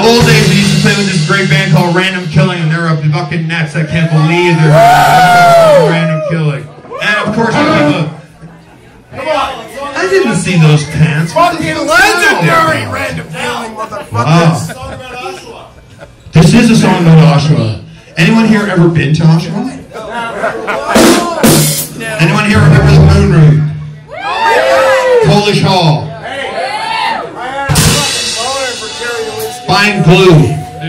old days, we used to play with this great band called Random Killing, and they're up fucking nuts. I can't believe they're Random Killing. And of course, I didn't see those pants. Fucking legendary Random Killing, motherfuckers. Wow. This is a song about Oshawa. Anyone here ever been to Oshawa? Anyone here remember the Moon Room? Polish Hall. Buying glue.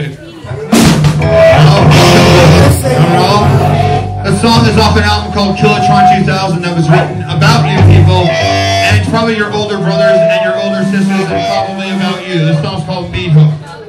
The song is off an album called Kilotron 2000 that was written about you people, and it's probably your older brothers and your older sisters, and probably about you. This song's called Beat Hook.